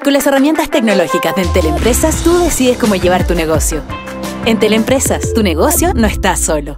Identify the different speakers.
Speaker 1: Con las herramientas tecnológicas de Entel Empresas, tú decides cómo llevar tu negocio. Entel Empresas, tu negocio no está solo.